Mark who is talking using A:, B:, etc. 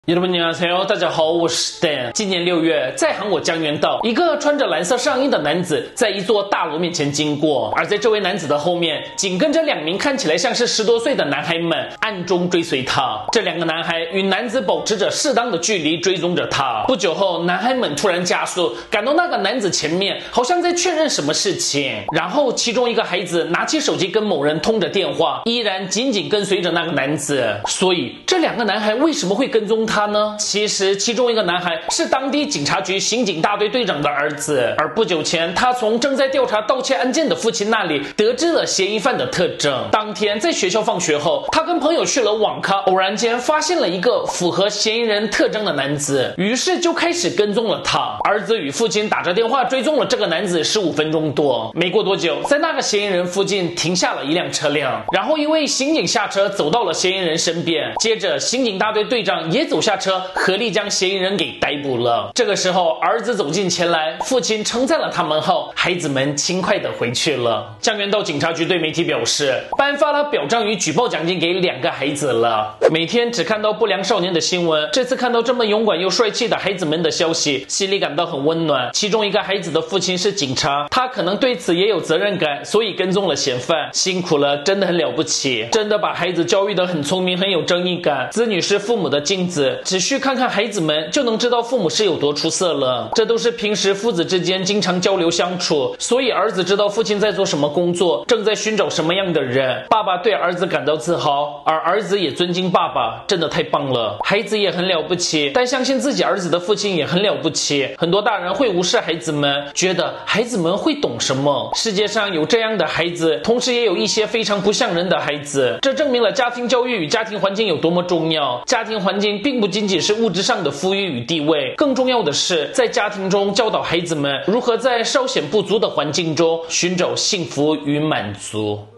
A: 여러분안녕하세요，大家好，我是 Dan。今年6月，在韩国江原道，一个穿着蓝色上衣的男子在一座大楼面前经过，而在这位男子的后面，紧跟着2名看起来像是10多岁的男孩们，暗中追随他。这2个男孩与男子保持着适当的距离，追踪着他。不久后，男孩们突然加速，赶到那个男子前面，好像在确认什么事情。然后，其中一个孩子拿起手机跟某人通着电话，依然紧紧跟随着那个男子。所以，这2个男孩为什么会跟踪他呢？其实其中一个男孩是当地警察局刑警大队队长的儿子，而不久前他从正在调查盗窃案件的父亲那里得知了嫌疑犯的特征。当天在学校放学后，他跟朋友去了网咖，偶然间发现了一个符合嫌疑人特征的男子，于是就开始跟踪了他。儿子与父亲打着电话追踪了这个男子15分钟多。没过多久，在那个嫌疑人附近停下了一辆车辆，然后一位刑警下车走到了嫌疑人身边，接着刑警大队队长也走下车，合力将嫌疑人给逮捕了。这个时候，儿子走近前来，父亲称赞了他们后，孩子们轻快地回去了。江原道警察局对媒体表示，颁发了表彰与举报奖金给2个孩子了。每天只看到不良少年的新闻，这次看到这么勇敢又帅气的孩子们的消息，心里感到很温暖。其中一个孩子的父亲是警察，他可能对此也有责任感，所以跟踪了嫌犯。辛苦了，真的很了不起，真的把孩子教育得很聪明，很有正义感。子女是父母的镜子，只需看看孩子们就能知道父母是有多出色了。这都是平时父子之间经常交流相处，所以儿子知道父亲在做什么工作，正在寻找什么样的人。爸爸对儿子感到自豪，而儿子也尊敬爸爸，真的太棒了。孩子也很了不起，但相信自己儿子的父亲也很了不起。很多大人会无视孩子们，觉得孩子们会懂什么。世界上有这样的孩子，同时也有一些非常不像人的孩子。这证明了家庭教育与家庭环境有多么重要。家庭环境并不仅仅是物质上的富裕与地位，更重要的是在家庭中教导孩子们如何在稍显不足的环境中寻找幸福与满足。